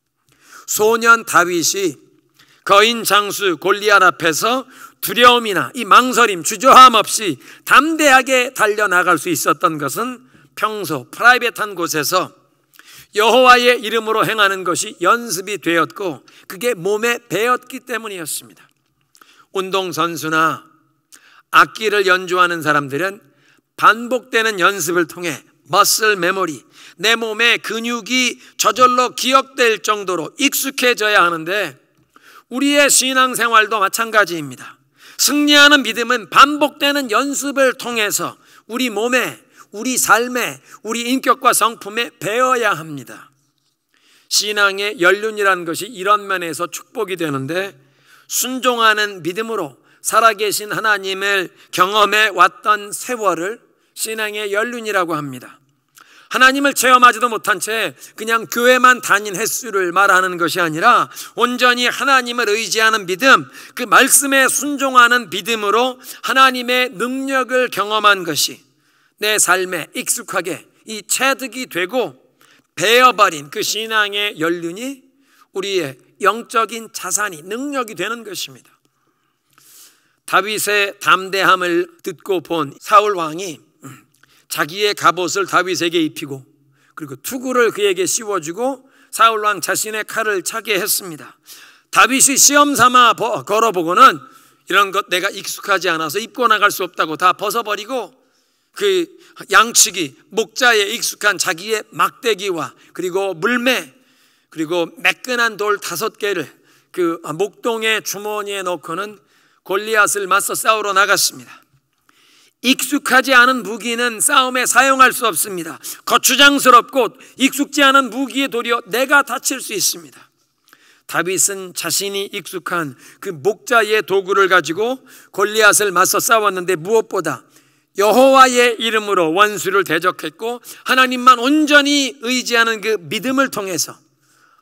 소년 다윗이 거인 장수 골리앗 앞에서 두려움이나 이 망설임, 주저함 없이 담대하게 달려나갈 수 있었던 것은 평소 프라이빗한 곳에서 여호와의 이름으로 행하는 것이 연습이 되었고 그게 몸에 배었기 때문이었습니다. 운동선수나 악기를 연주하는 사람들은 반복되는 연습을 통해 머슬 메모리, 내 몸의 근육이 저절로 기억될 정도로 익숙해져야 하는데 우리의 신앙생활도 마찬가지입니다. 승리하는 믿음은 반복되는 연습을 통해서 우리 몸에, 우리 삶에, 우리 인격과 성품에 배어야 합니다. 신앙의 연륜이라는 것이 이런 면에서 축복이 되는데, 순종하는 믿음으로 살아계신 하나님을 경험해 왔던 세월을 신앙의 연륜이라고 합니다. 하나님을 체험하지도 못한 채 그냥 교회만 다닌 횟수를 말하는 것이 아니라 온전히 하나님을 의지하는 믿음, 그 말씀에 순종하는 믿음으로 하나님의 능력을 경험한 것이 내 삶에 익숙하게 이 체득이 되고 배어버린 그 신앙의 연륜이 우리의 영적인 자산이, 능력이 되는 것입니다. 다윗의 담대함을 듣고 본 사울 왕이 자기의 갑옷을 다윗에게 입히고 그리고 투구를 그에게 씌워주고 사울 왕 자신의 칼을 차게 했습니다. 다윗이 시험 삼아 걸어보고는 이런 것 내가 익숙하지 않아서 입고 나갈 수 없다고 다 벗어버리고 그 양치기, 목자에 익숙한 자기의 막대기와 그리고 물매 그리고 매끈한 돌 다섯 개를 그 목동의 주머니에 넣고는 골리앗을 맞서 싸우러 나갔습니다. 익숙하지 않은 무기는 싸움에 사용할 수 없습니다. 거추장스럽고 익숙지 않은 무기에 도리어 내가 다칠 수 있습니다. 다윗은 자신이 익숙한 그 목자의 도구를 가지고 골리앗을 맞서 싸웠는데 무엇보다 여호와의 이름으로 원수를 대적했고 하나님만 온전히 의지하는 그 믿음을 통해서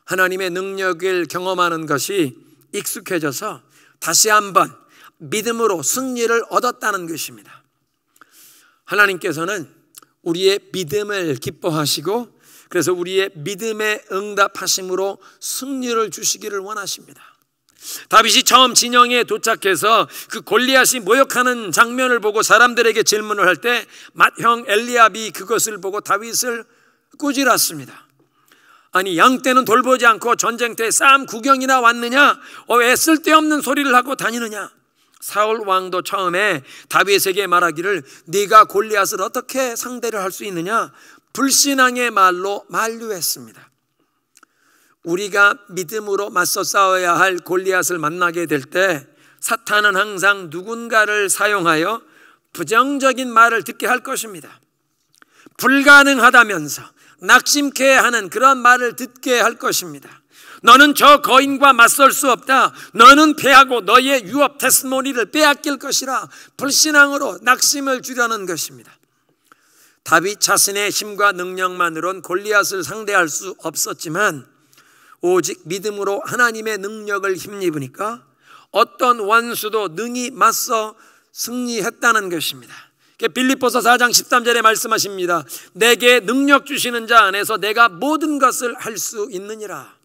하나님의 능력을 경험하는 것이 익숙해져서 다시 한번 믿음으로 승리를 얻었다는 것입니다. 하나님께서는 우리의 믿음을 기뻐하시고 그래서 우리의 믿음에 응답하심으로 승리를 주시기를 원하십니다. 다윗이 처음 진영에 도착해서 그 골리앗이 모욕하는 장면을 보고 사람들에게 질문을 할 때 맏형 엘리압이 그것을 보고 다윗을 꾸짖었습니다. 아니, 양떼는 돌보지 않고 전쟁터에 싸움 구경이나 왔느냐? 어, 왜 쓸데없는 소리를 하고 다니느냐? 사울 왕도 처음에 다윗에게 말하기를 네가 골리앗을 어떻게 상대를 할 수 있느냐? 불신앙의 말로 만류했습니다. 우리가 믿음으로 맞서 싸워야 할 골리앗을 만나게 될 때 사탄은 항상 누군가를 사용하여 부정적인 말을 듣게 할 것입니다. 불가능하다면서 낙심케 하는 그런 말을 듣게 할 것입니다. 너는 저 거인과 맞설 수 없다. 너는 패하고 너의 유업 테스모니를 빼앗길 것이라 불신앙으로 낙심을 주려는 것입니다. 다윗 자신의 힘과 능력만으론 골리앗을 상대할 수 없었지만 오직 믿음으로 하나님의 능력을 힘입으니까 어떤 원수도 능히 맞서 승리했다는 것입니다. 빌립보서 사 장 십삼 절에 말씀하십니다. 내게 능력 주시는 자 안에서 내가 모든 것을 할 수 있느니라.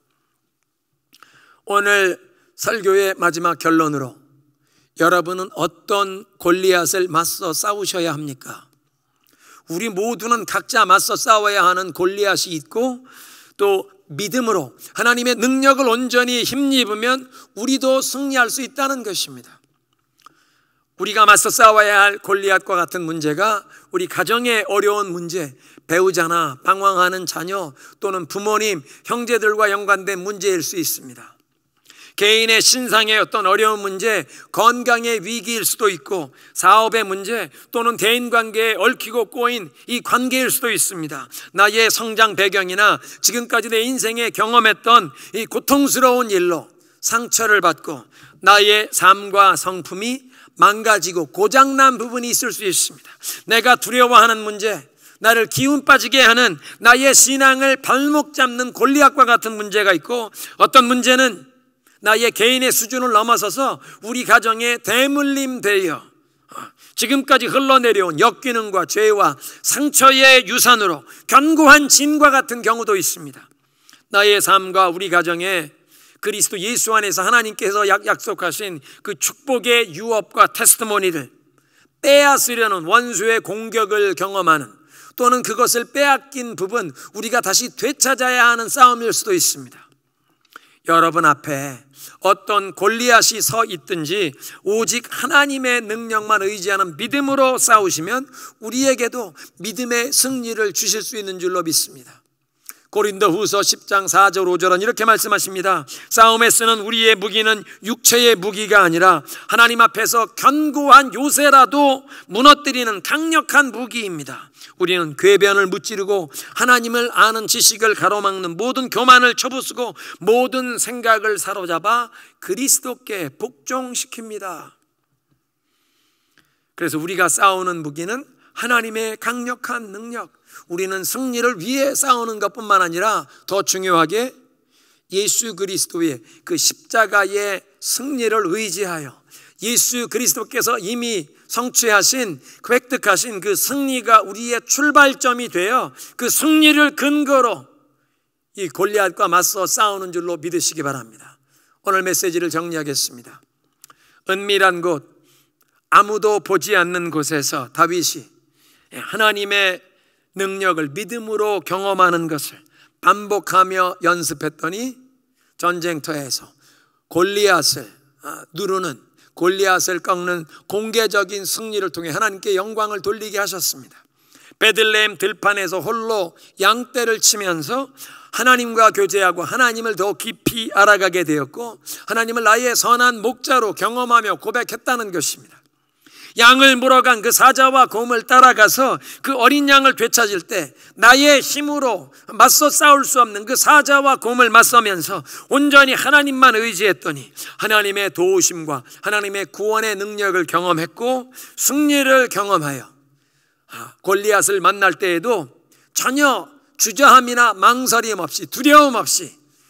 오늘 설교의 마지막 결론으로 여러분은 어떤 골리앗을 맞서 싸우셔야 합니까? 우리 모두는 각자 맞서 싸워야 하는 골리앗이 있고 또 믿음으로 하나님의 능력을 온전히 힘입으면 우리도 승리할 수 있다는 것입니다. 우리가 맞서 싸워야 할 골리앗과 같은 문제가 우리 가정의 어려운 문제, 배우자나 방황하는 자녀 또는 부모님, 형제들과 연관된 문제일 수 있습니다. 개인의 신상의 어떤 어려운 문제, 건강의 위기일 수도 있고 사업의 문제 또는 대인관계에 얽히고 꼬인 이 관계일 수도 있습니다. 나의 성장 배경이나 지금까지 내 인생에 경험했던 이 고통스러운 일로 상처를 받고 나의 삶과 성품이 망가지고 고장난 부분이 있을 수 있습니다. 내가 두려워하는 문제, 나를 기운 빠지게 하는 나의 신앙을 발목 잡는 골리앗과 같은 문제가 있고 어떤 문제는 나의 개인의 수준을 넘어서서 우리 가정에 대물림 되어 지금까지 흘러내려온 역기능과 죄와 상처의 유산으로 견고한 진과 같은 경우도 있습니다. 나의 삶과 우리 가정에 그리스도 예수 안에서 하나님께서 약속하신 그 축복의 유업과 테스트모니를 빼앗으려는 원수의 공격을 경험하는 또는 그것을 빼앗긴 부분 우리가 다시 되찾아야 하는 싸움일 수도 있습니다. 여러분 앞에 어떤 골리앗이 서 있든지 오직 하나님의 능력만 의지하는 믿음으로 싸우시면 우리에게도 믿음의 승리를 주실 수 있는 줄로 믿습니다. 고린도후서 십 장 사 절 오 절은 이렇게 말씀하십니다. 싸움에 쓰는 우리의 무기는 육체의 무기가 아니라 하나님 앞에서 견고한 요새라도 무너뜨리는 강력한 무기입니다. 우리는 궤변을 무찌르고 하나님을 아는 지식을 가로막는 모든 교만을 쳐부수고 모든 생각을 사로잡아 그리스도께 복종시킵니다. 그래서 우리가 싸우는 무기는 하나님의 강력한 능력, 우리는 승리를 위해 싸우는 것뿐만 아니라 더 중요하게 예수 그리스도의 그 십자가의 승리를 의지하여 예수 그리스도께서 이미 성취하신 그 획득하신 그 승리가 우리의 출발점이 되어 그 승리를 근거로 이 골리앗과 맞서 싸우는 줄로 믿으시기 바랍니다. 오늘 메시지를 정리하겠습니다. 은밀한 곳, 아무도 보지 않는 곳에서 다윗이 하나님의 능력을 믿음으로 경험하는 것을 반복하며 연습했더니 전쟁터에서 골리앗을 누르는, 골리앗을 꺾는 공개적인 승리를 통해 하나님께 영광을 돌리게 하셨습니다. 베들레헴 들판에서 홀로 양떼를 치면서 하나님과 교제하고 하나님을 더 깊이 알아가게 되었고 하나님을 나의 선한 목자로 경험하며 고백했다는 것입니다. 양을 물어간 그 사자와 곰을 따라가서 그 어린 양을 되찾을 때 나의 힘으로 맞서 싸울 수 없는 그 사자와 곰을 맞서면서 온전히 하나님만 의지했더니 하나님의 도우심과 하나님의 구원의 능력을 경험했고 승리를 경험하여 골리앗을 만날 때에도 전혀 주저함이나 망설임 없이 두려움 없이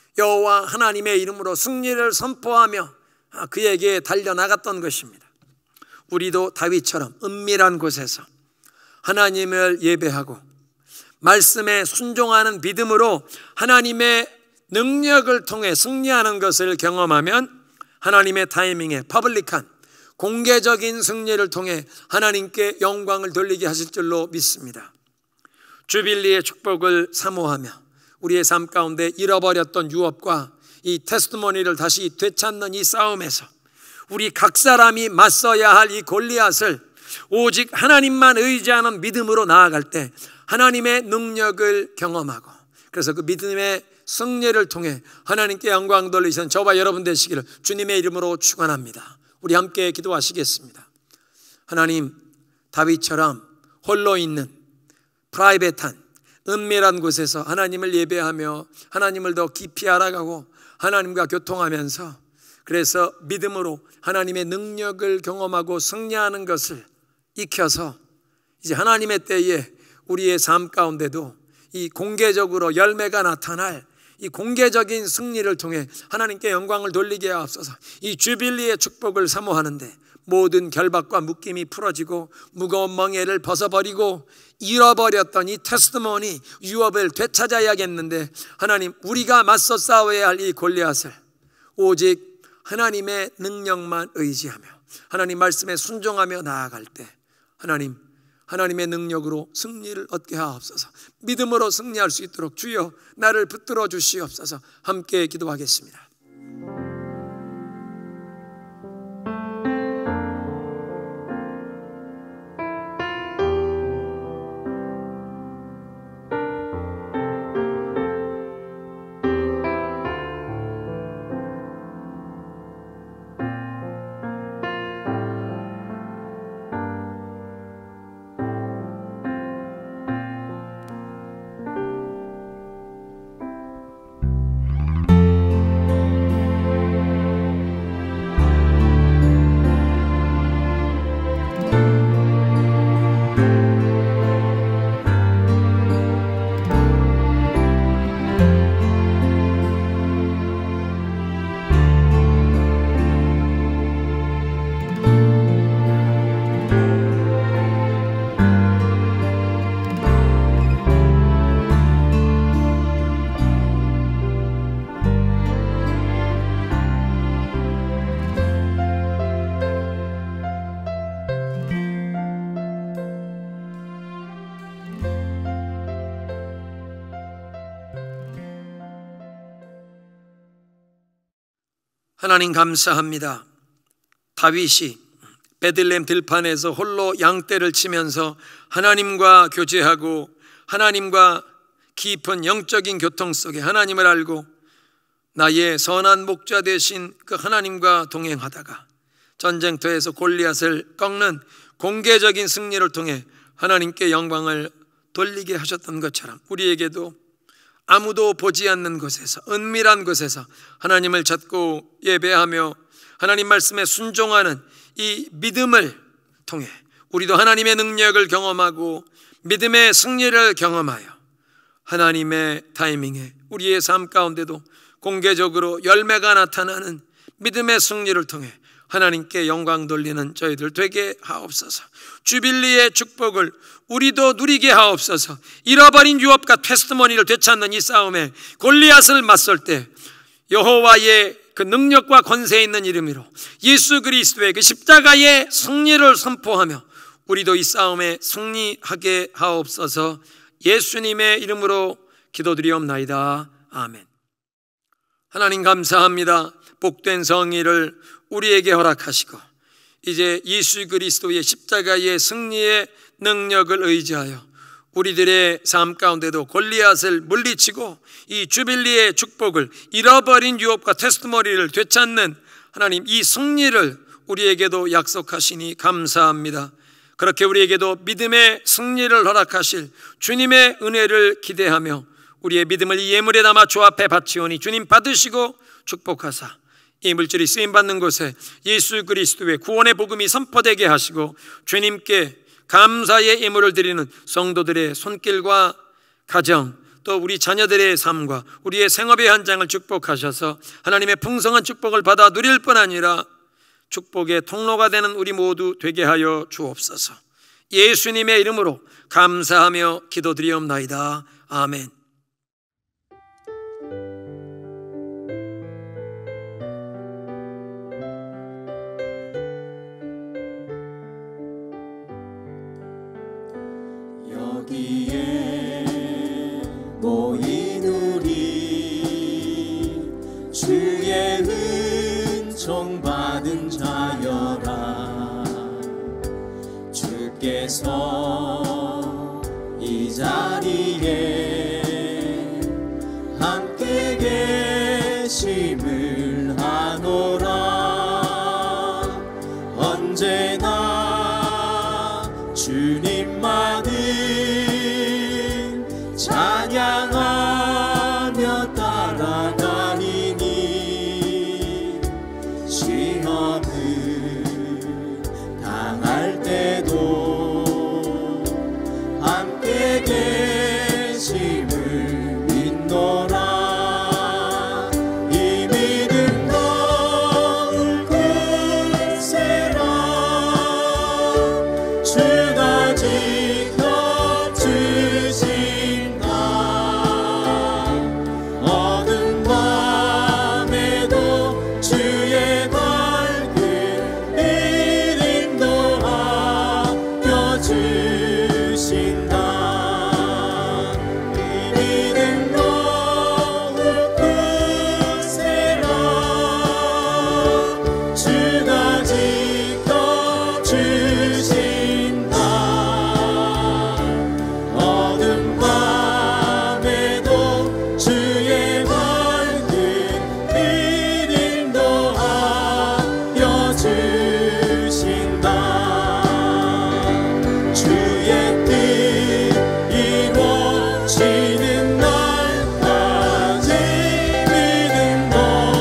여호와 하나님의 이름으로 승리를 선포하며 그에게 달려나갔던 것입니다. 우리도 다윗처럼 은밀한 곳에서 하나님을 예배하고 말씀에 순종하는 믿음으로 하나님의 능력을 통해 승리하는 것을 경험하면 하나님의 타이밍에 퍼블릭한 공개적인 승리를 통해 하나님께 영광을 돌리게 하실 줄로 믿습니다. 주빌리의 축복을 사모하며 우리의 삶 가운데 잃어버렸던 유업과 이 테스티모니를 다시 되찾는 이 싸움에서 우리 각 사람이 맞서야 할 이 골리앗을 오직 하나님만 의지하는 믿음으로 나아갈 때 하나님의 능력을 경험하고, 그래서 그 믿음의 승리를 통해 하나님께 영광 돌리시는 저와 여러분 되시기를 주님의 이름으로 축원합니다. 우리 함께 기도하시겠습니다. 하나님, 다윗처럼 홀로 있는 프라이빗한 은밀한 곳에서 하나님을 예배하며 하나님을 더 깊이 알아가고 하나님과 교통하면서 그래서 믿음으로 하나님의 능력을 경험하고 승리하는 것을 익혀서 이제 하나님의 때에 우리의 삶 가운데도 이 공개적으로 열매가 나타날 이 공개적인 승리를 통해 하나님께 영광을 돌리게 하옵소서. 이 주빌리의 축복을 사모하는데 모든 결박과 묶임이 풀어지고 무거운 멍에를 벗어버리고 잃어버렸던 이 테스티모니 유업을 되찾아야겠는데, 하나님, 우리가 맞서 싸워야 할 이 골리앗을 오직 하나님의 능력만 의지하며 하나님 말씀에 순종하며 나아갈 때 하나님, 하나님의 능력으로 승리를 얻게 하옵소서. 믿음으로 승리할 수 있도록 주여 나를 붙들어 주시옵소서. 함께 기도하겠습니다. 하나님 감사합니다. 다윗이 베들레헴 들판에서 홀로 양떼를 치면서 하나님과 교제하고 하나님과 깊은 영적인 교통 속에 하나님을 알고 나의 선한 목자 되신 그 하나님과 동행하다가 전쟁터에서 골리앗을 꺾는 공개적인 승리를 통해 하나님께 영광을 돌리게 하셨던 것처럼 우리에게도 아무도 보지 않는 곳에서 은밀한 곳에서 하나님을 찾고 예배하며 하나님 말씀에 순종하는 이 믿음을 통해 우리도 하나님의 능력을 경험하고 믿음의 승리를 경험하여 하나님의 타이밍에 우리의 삶 가운데도 공개적으로 열매가 나타나는 믿음의 승리를 통해 하나님께 영광 돌리는 저희들 되게 하옵소서. 주빌리의 축복을 우리도 누리게 하옵소서. 잃어버린 유업과 테스티모니를 되찾는 이 싸움에 골리앗을 맞설 때 여호와의 그 능력과 권세 있는 이름으로 예수 그리스도의 그 십자가의 승리를 선포하며 우리도 이 싸움에 승리하게 하옵소서. 예수님의 이름으로 기도드리옵나이다. 아멘. 하나님 감사합니다. 복된 성의를 우리에게 허락하시고 이제 예수 그리스도의 십자가의 승리의 능력을 의지하여 우리들의 삶 가운데도 골리앗을 물리치고 이 주빌리의 축복을 잃어버린 유업과 테스티모니를 되찾는 하나님 이 승리를 우리에게도 약속하시니 감사합니다. 그렇게 우리에게도 믿음의 승리를 허락하실 주님의 은혜를 기대하며 우리의 믿음을 이 예물에 담아 주 앞에 바치오니 주님 받으시고 축복하사 이 물질이 쓰임받는 곳에 예수 그리스도의 구원의 복음이 선포되게 하시고 주님께 감사의 예물을 드리는 성도들의 손길과 가정, 또 우리 자녀들의 삶과 우리의 생업의 현장을 축복하셔서 하나님의 풍성한 축복을 받아 누릴 뿐 아니라 축복의 통로가 되는 우리 모두 되게 하여 주옵소서. 예수님의 이름으로 감사하며 기도드리옵나이다. 아멘. 여기에 모인 우리 주의 은총 받은 자여라. 주께서 이 자리에 함께 계심을 아노라. 언제나 주님만을 찬양하며 따라가리니 시험을 당할 때도 함께 계심을 믿노라. 이 믿음 거울 굳세라. 주가 지켜주신다. 어두운 밤에도 주의 밝은 믿음도 아껴주신다. 이 믿음 거울 굳세라. 주가 지켜주신다. 어두운 밤에도 주의 밝은 믿음도 아껴주신다. 주의 뜻 이루어지는 날까지 믿음도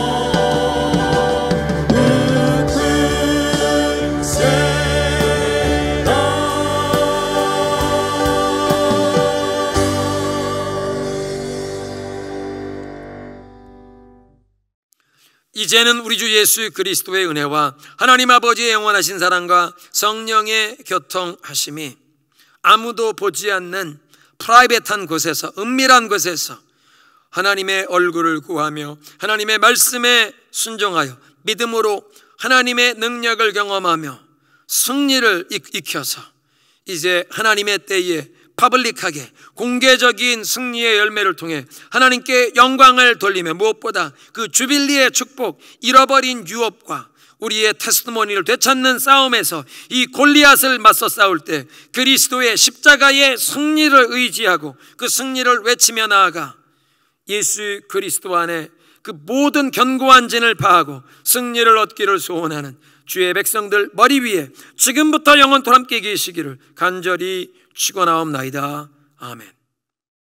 이제는 우리 주 예수 그리스도의 은혜와 하나님 아버지의 영원하신 사랑과 성령의 교통하심이 아무도 보지 않는 프라이빗한 곳에서, 은밀한 곳에서 하나님의 얼굴을 구하며 하나님의 말씀에 순종하여 믿음으로 하나님의 능력을 경험하며 승리를 익혀서 이제 하나님의 때에 퍼블릭하게 공개적인 승리의 열매를 통해 하나님께 영광을 돌리며 무엇보다 그 주빌리의 축복, 잃어버린 유업과 우리의 테스티모니를 되찾는 싸움에서 이 골리앗을 맞서 싸울 때 그리스도의 십자가의 승리를 의지하고 그 승리를 외치며 나아가 예수 그리스도 안에 그 모든 견고한 진을 파하고 승리를 얻기를 소원하는 주의 백성들 머리 위에 지금부터 영원토록 함께 계시기를 간절히 축원하옵나이다. 아멘.